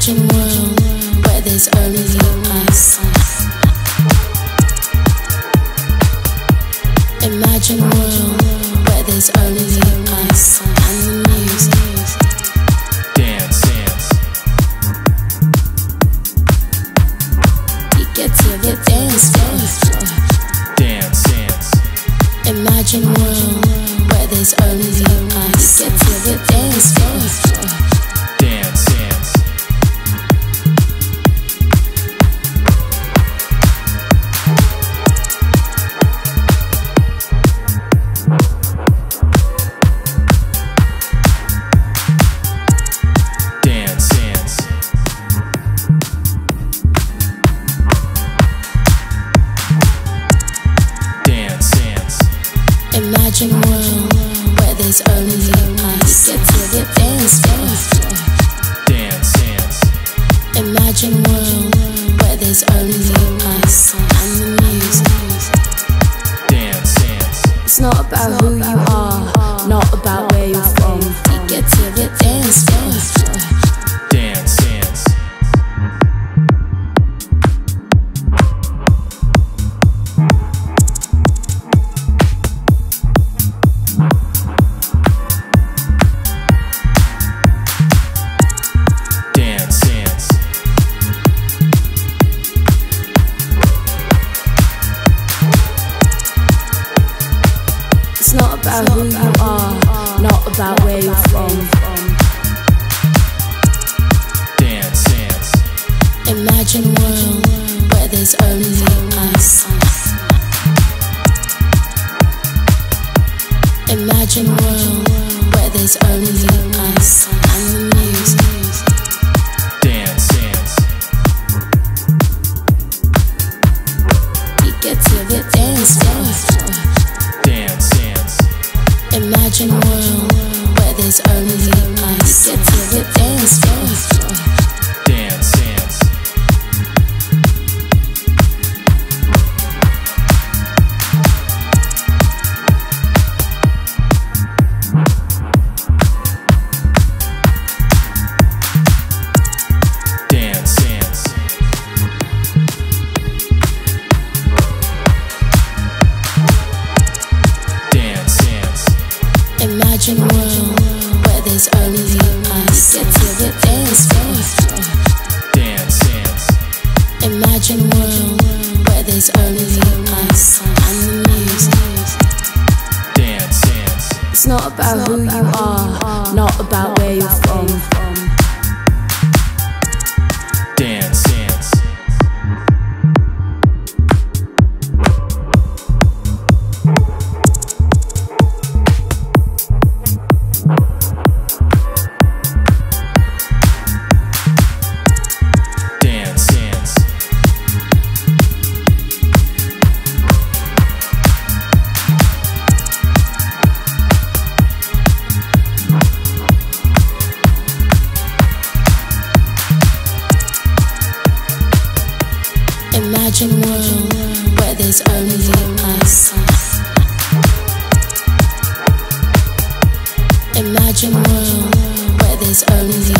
Imagine world where there's only us. Imagine world where there's only us and the music. Dance, dance. You get to the dance floor. Dance, dance. Imagine world where there's only us. You get to the dance floor. Dance, dance. Dance, dance. Dance, dance. Imagine world where there's only us. Get to the dance floor. Dance, dance. Imagine world where there's only us and the music. Dance, dance. It's not about who you are, not about where you're from. You get to the dance floor. Dance, dance. Dance, dance. It's not about who you are, not about where you're from. Dance, dance. Imagine world where there's only us. Imagine world where there's only us and the music. Dance, dance. You get to the dance floor. Dance, dance. Imagine world where there's only us. You get to the dance floor. Dance, dance. Dance, dance. Dance, dance. Imagine world where there's only us. You get to the dance floor. Dance, dance. Imagine world where there's only us and the music. Dance, dance. It's not about who you are, not about where you're from. Dance, dance. Dance, dance. Imagine world where there's only us. Imagine world where there's only